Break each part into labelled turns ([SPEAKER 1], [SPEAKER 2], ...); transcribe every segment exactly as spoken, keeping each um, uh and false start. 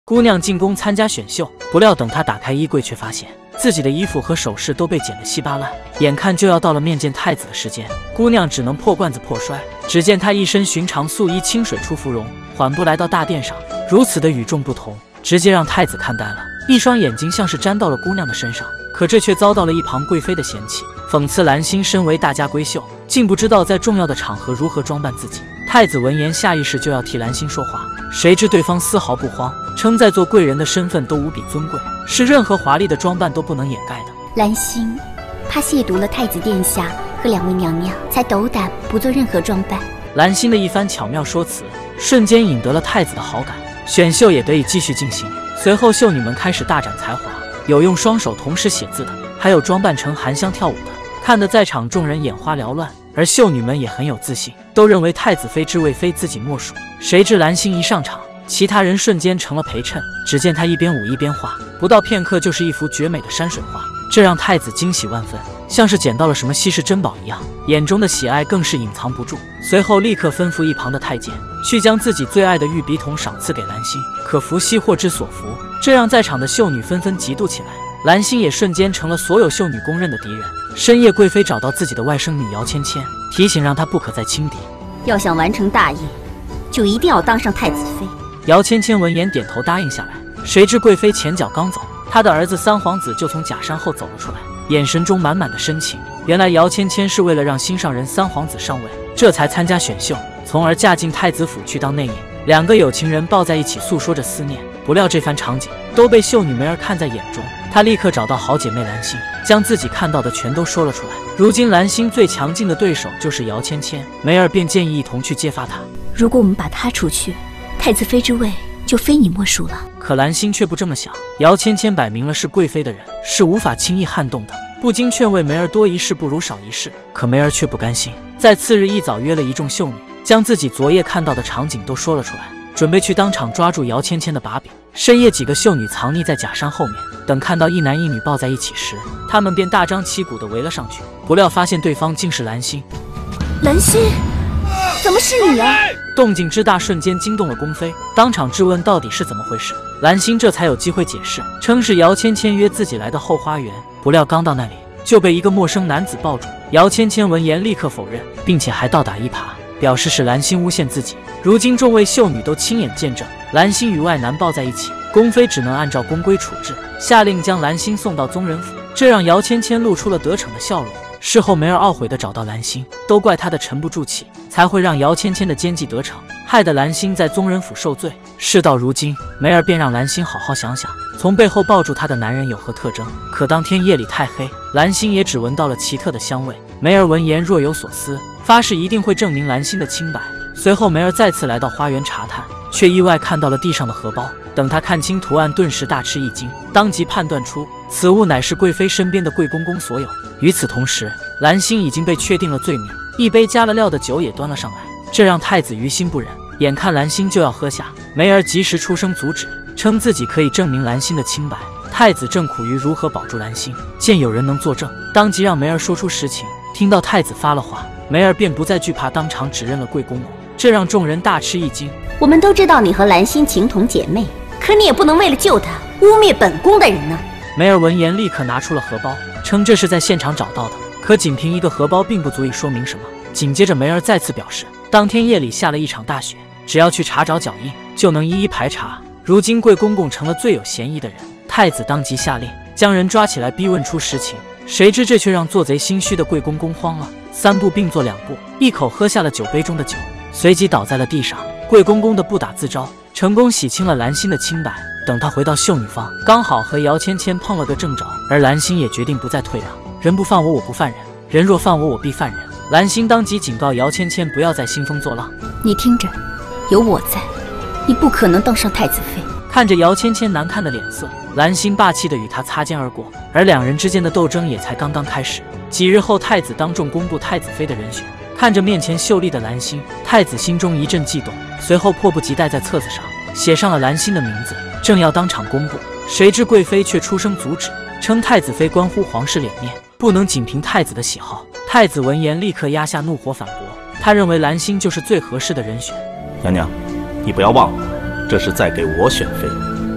[SPEAKER 1] 姑娘进宫参加选秀，不料等她打开衣柜，却发现自己的衣服和首饰都被剪得稀巴烂，眼看就要到了面见太子的时间，姑娘只能破罐子破摔。只见她一身寻常素衣，清水出芙蓉，缓步来到大殿上，如此的与众不同，直接让太子看呆了，一双眼睛像是粘到了姑娘的身上。可这却遭到了一旁贵妃的嫌弃，讽刺兰心身为大家闺秀，竟不知道在重要的场合如何装扮自己。太子闻言，下意识就要替兰心说话，谁知对方丝毫不慌，称在座贵人的身份都无比尊贵，是任何华丽的装扮都不能掩盖的。
[SPEAKER 2] 兰心怕亵渎了太子殿下和两位娘娘，才斗胆不做任何装扮。
[SPEAKER 1] 兰心的一番巧妙说辞，瞬间引得了太子的好感，选秀也得以继续进行。随后秀女们开始大展才华，有用双手同时写字的，还有装扮成韩香跳舞的，看得在场众人眼花缭乱。而秀女们也很有自信，都认为太子妃之位非自己莫属。谁知兰心一上场，其他人瞬间成了陪衬。只见她一边舞一边画，不到片刻就是一幅绝美的山水画，这让太子惊喜万分，像是捡到了什么稀世珍宝一样，眼中的喜爱更是隐藏不住。随后立刻吩咐一旁的太监去将自己最爱的玉笔筒赏赐给兰心，可伏羲或之所伏，这让在场的秀女纷纷嫉妒起来。兰心也瞬间成了所有秀女公认的敌人。深夜，贵妃找到自己的外甥女姚芊芊，提醒让她不可再轻敌，
[SPEAKER 2] 要想完成大业，就一定要当上太子妃。
[SPEAKER 1] 姚芊芊闻言点头答应下来。谁知贵妃前脚刚走，她的儿子三皇子就从假山后走了出来，眼神中满满的深情。原来姚芊芊是为了让心上人三皇子上位，这才参加选秀，从而嫁进太子府去当内应。两个有情人抱在一起诉说着思念，不料这番场景都被秀女梅儿看在眼中。她立刻找到好姐妹兰心，将自己看到的全都说了出来。如今兰心最强劲的对手就是姚芊芊，梅儿便建议一同去揭发她。
[SPEAKER 2] 如果我们把她除去，太子妃之位就非你莫属了。
[SPEAKER 1] 可兰心却不这么想，姚芊芊摆明了是贵妃的人，是无法轻易撼动的，不禁劝慰梅儿多一事不如少一事。可梅儿却不甘心，在次日一早约了一众秀女，将自己昨夜看到的场景都说了出来，准备去当场抓住姚芊芊的把柄。深夜，几个秀女藏匿在假山后面，等看到一男一女抱在一起时，她们便大张旗鼓地围了上去，不料发现对方竟是兰心。
[SPEAKER 2] 兰心，怎么是你啊？
[SPEAKER 1] 动静之大，瞬间惊动了宫妃，当场质问到底是怎么回事。兰心这才有机会解释，称是姚芊芊约自己来到后花园，不料刚到那里就被一个陌生男子抱住。姚芊芊闻言立刻否认，并且还倒打一耙，表示是兰心诬陷自己。如今众位秀女都亲眼见证兰心与外男抱在一起，宫妃只能按照宫规处置，下令将兰心送到宗人府，这让姚芊芊露出了得逞的笑容。事后梅儿懊悔地找到兰心，都怪她的沉不住气，才会让姚芊芊的奸计得逞，害得兰心在宗人府受罪。事到如今，梅儿便让兰心好好想想，从背后抱住她的男人有何特征。可当天夜里太黑，兰心也只闻到了奇特的香味。梅儿闻言若有所思，发誓一定会证明兰心的清白。随后梅儿再次来到花园查探，却意外看到了地上的荷包。等他看清图案，顿时大吃一惊，当即判断出此物乃是贵妃身边的贵公公所有。与此同时，兰心已经被确定了罪名，一杯加了料的酒也端了上来，这让太子于心不忍。眼看兰心就要喝下，梅儿及时出声阻止，称自己可以证明兰心的清白。太子正苦于如何保住兰心，见有人能作证，当即让梅儿说出实情。听到太子发了话，梅儿便不再惧怕，当场指认了贵公公，这让众人大吃一惊。
[SPEAKER 2] 我们都知道你和兰心情同姐妹，可你也不能为了救她污蔑本宫的人呢。
[SPEAKER 1] 梅儿闻言立刻拿出了荷包，称这是在现场找到的。可仅凭一个荷包并不足以说明什么。紧接着梅儿再次表示，当天夜里下了一场大雪，只要去查找脚印就能一一排查。如今贵公公成了最有嫌疑的人，太子当即下令将人抓起来逼问出实情。谁知这却让做贼心虚的贵公公慌了，三步并作两步，一口喝下了酒杯中的酒，随即倒在了地上。贵公公的不打自招，成功洗清了兰心的清白。等他回到秀女坊，刚好和姚芊芊碰了个正着，而兰心也决定不再退让，人不犯我，我不犯人，人若犯我，我必犯人。兰心当即警告姚芊芊不要再兴风作浪，
[SPEAKER 2] 你听着，有我在，你不可能当上太子妃。
[SPEAKER 1] 看着姚芊芊难看的脸色，兰心霸气地与她擦肩而过，而两人之间的斗争也才刚刚开始。几日后，太子当众公布太子妃的人选，看着面前秀丽的兰心，太子心中一阵悸动，随后迫不及待在册子上写上了兰心的名字，正要当场公布，谁知贵妃却出声阻止，称太子妃关乎皇室脸面，不能仅凭太子的喜好。太子闻言立刻压下怒火反驳，他认为兰心就是最合适的人选。
[SPEAKER 3] 娘娘，你不要忘了，这是在给我选妃，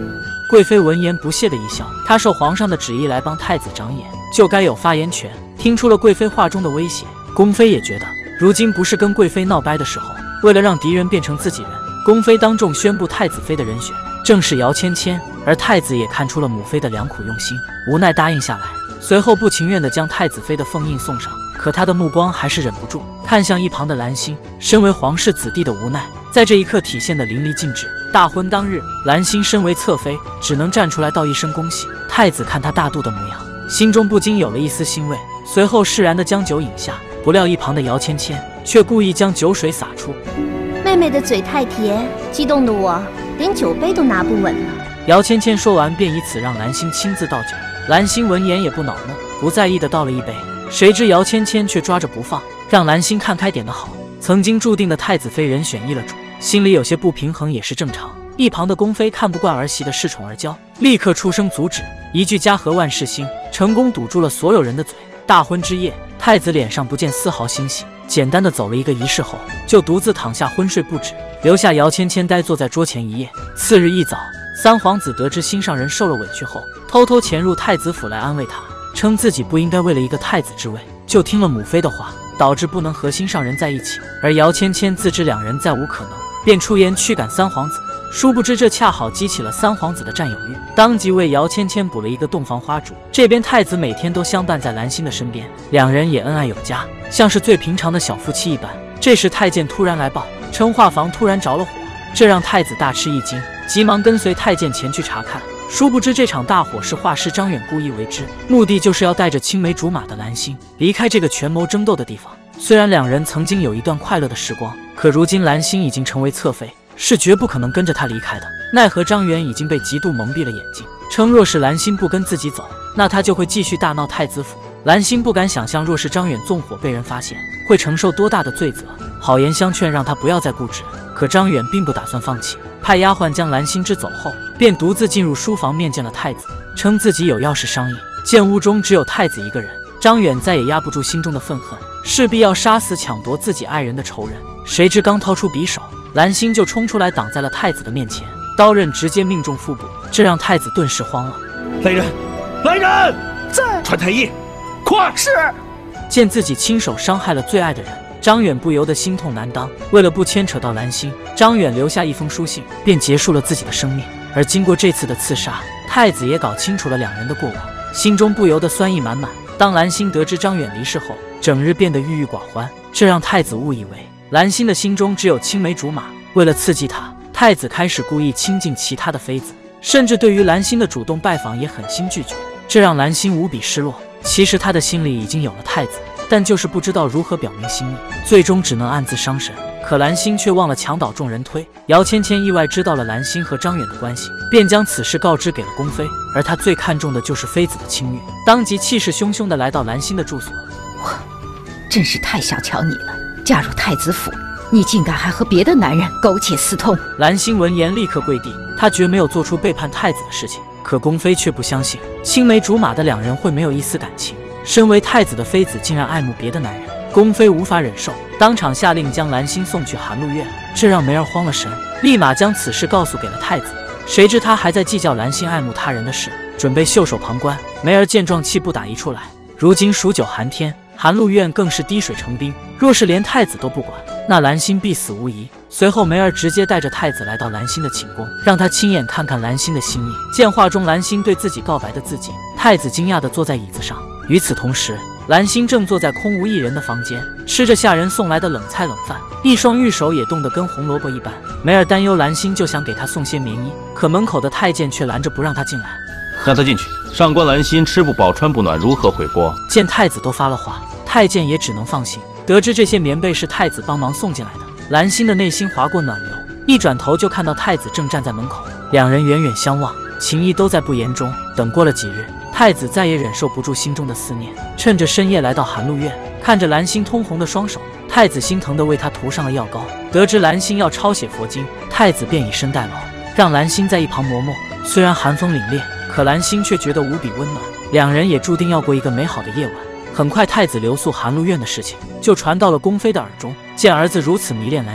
[SPEAKER 1] 贵妃闻言不屑的一笑，她受皇上的旨意来帮太子长眼，就该有发言权。听出了贵妃话中的威胁，宫妃也觉得如今不是跟贵妃闹掰的时候。为了让敌人变成自己人，宫妃当众宣布太子妃的人选正是姚芊芊，而太子也看出了母妃的良苦用心，无奈答应下来。随后不情愿地将太子妃的凤印送上，可他的目光还是忍不住看向一旁的兰心。身为皇室子弟的无奈，在这一刻体现得淋漓尽致。大婚当日，兰心身为侧妃，只能站出来道一声恭喜。太子看她大度的模样，心中不禁有了一丝欣慰，随后释然地将酒饮下。不料一旁的姚芊芊却故意将酒水洒出。
[SPEAKER 3] 妹妹的嘴太甜，激动的我连酒杯都拿不稳了。
[SPEAKER 1] 姚芊芊说完，便以此让兰心亲自倒酒。兰心闻言也不恼怒，不在意的倒了一杯。谁知姚芊芊却抓着不放，让兰心看开点的好。曾经注定的太子妃人选易了主，心里有些不平衡也是正常。一旁的宫妃看不惯儿媳的恃宠而骄，立刻出声阻止，一句家和万事兴，成功堵住了所有人的嘴。大婚之夜，太子脸上不见丝毫欣喜，简单的走了一个仪式后，就独自躺下昏睡不止，留下姚芊芊呆坐在桌前一夜。次日一早，三皇子得知心上人受了委屈后，偷偷潜入太子府来安慰他，称自己不应该为了一个太子之位就听了母妃的话，导致不能和心上人在一起。而姚芊芊自知两人再无可能，便出言驱赶三皇子。殊不知这恰好激起了三皇子的占有欲，当即为姚芊芊补了一个洞房花烛。这边太子每天都相伴在兰心的身边，两人也恩爱有加，像是最平常的小夫妻一般。这时太监突然来报，称画房突然着了火，这让太子大吃一惊，急忙跟随太监前去查看。殊不知这场大火是画师张远故意为之，目的就是要带着青梅竹马的兰心离开这个权谋争斗的地方。虽然两人曾经有一段快乐的时光，可如今兰心已经成为侧妃，是绝不可能跟着他离开的。奈何张远已经被嫉妒蒙蔽了眼睛，称若是兰心不跟自己走，那他就会继续大闹太子府。兰心不敢想象，若是张远纵火被人发现，会承受多大的罪责。好言相劝，让他不要再固执，可张远并不打算放弃，派丫鬟将兰心支走后，便独自进入书房面见了太子，称自己有要事商议。见屋中只有太子一个人，张远再也压不住心中的愤恨，势必要杀死抢夺自己爱人的仇人。谁知刚掏出匕首，兰心就冲出来挡在了太子的面前，刀刃直接命中腹部，这让太子顿时慌了。
[SPEAKER 4] 来人，来人，
[SPEAKER 3] 在
[SPEAKER 4] 传太医，快！
[SPEAKER 3] 是。
[SPEAKER 1] 见自己亲手伤害了最爱的人，张远不由得心痛难当。为了不牵扯到兰心，张远留下一封书信，便结束了自己的生命。而经过这次的刺杀，太子也搞清楚了两人的过往，心中不由得酸意满满。当兰心得知张远离世后，整日变得郁郁寡欢，这让太子误以为兰心的心中只有青梅竹马。为了刺激他，太子开始故意亲近其他的妃子，甚至对于兰心的主动拜访也狠心拒绝，这让兰心无比失落。其实他的心里已经有了太子，但就是不知道如何表明心意，最终只能暗自伤神。可兰心却忘了墙倒众人推，姚芊芊意外知道了兰心和张远的关系，便将此事告知给了宫妃。而她最看重的就是妃子的清誉，当即气势汹汹地来到兰心的住所。
[SPEAKER 5] 我真是太小瞧你了，嫁入太子府，你竟敢还和别的男人苟且私通！
[SPEAKER 1] 兰心闻言立刻跪地，她绝没有做出背叛太子的事情。可宫妃却不相信青梅竹马的两人会没有一丝感情，身为太子的妃子竟然爱慕别的男人，宫妃无法忍受，当场下令将兰心送去寒露院。这让梅儿慌了神，立马将此事告诉给了太子。谁知他还在计较兰心爱慕他人的事，准备袖手旁观。梅儿见状气不打一处来，如今数九寒天，寒露院更是滴水成冰，若是连太子都不管，那兰心必死无疑。随后梅儿直接带着太子来到兰心的寝宫，让他亲眼看看兰心的心意。见画中兰心对自己告白的自己，太子惊讶地坐在椅子上。与此同时，兰心正坐在空无一人的房间，吃着下人送来的冷菜冷饭，一双玉手也冻得跟红萝卜一般。梅儿担忧兰心，就想给她送些棉衣，可门口的太监却拦着不让她进来。
[SPEAKER 4] 让他进去。上官兰心吃不饱穿不暖，如何回国？
[SPEAKER 1] 见太子都发了话，太监也只能放心。得知这些棉被是太子帮忙送进来的，兰心的内心划过暖流，一转头就看到太子正站在门口，两人远远相望，情谊都在不言中。等过了几日，太子再也忍受不住心中的思念，趁着深夜来到寒露院，看着兰心通红的双手，太子心疼地为她涂上了药膏。得知兰心要抄写佛经，太子便以身代劳，让兰心在一旁磨墨。虽然寒风凛冽，可兰心却觉得无比温暖，两人也注定要过一个美好的夜晚。很快，太子留宿寒露院的事情就传到了宫妃的耳中。见儿子如此迷恋兰心，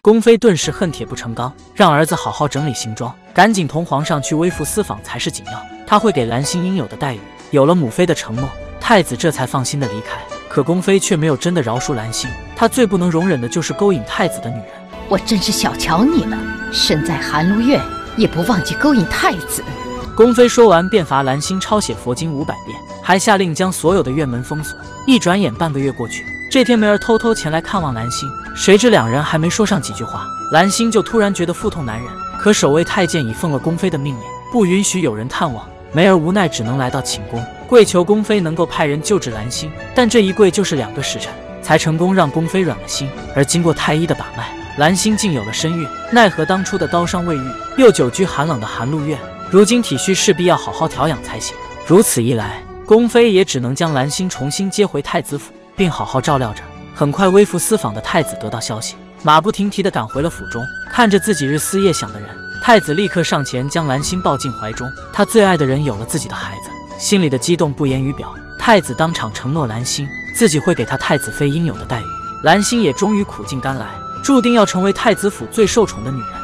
[SPEAKER 1] 宫妃顿时恨铁不成钢，让儿子好好整理行装，赶紧同皇上去微服私访才是紧要。他会给兰心应有的待遇。有了母妃的承诺，太子这才放心的离开。可宫妃却没有真的饶恕兰心，她最不能容忍的就是勾引太子的女人。
[SPEAKER 5] 我真是小瞧你了，身在寒露院也不忘记勾引太子。
[SPEAKER 1] 宫妃说完，便罚兰心抄写佛经五百遍，还下令将所有的院门封锁。一转眼，半个月过去。这天，梅儿偷偷前来看望兰心，谁知两人还没说上几句话，兰心就突然觉得腹痛难忍。可守卫太监已奉了宫妃的命令，不允许有人探望。梅儿无奈只能来到寝宫，跪求宫妃能够派人救治兰心。但这一跪就是两个时辰，才成功让宫妃软了心。而经过太医的把脉，兰心竟有了身孕。奈何当初的刀伤未愈，又久居寒冷的寒露院，如今体虚，势必要好好调养才行。如此一来，宫妃也只能将兰心重新接回太子府，并好好照料着。很快，微服私访的太子得到消息，马不停蹄地赶回了府中。看着自己日思夜想的人，太子立刻上前将兰心抱进怀中。他最爱的人有了自己的孩子，心里的激动不言于表。太子当场承诺兰心，自己会给他太子妃应有的待遇。兰心也终于苦尽甘来，注定要成为太子府最受宠的女人。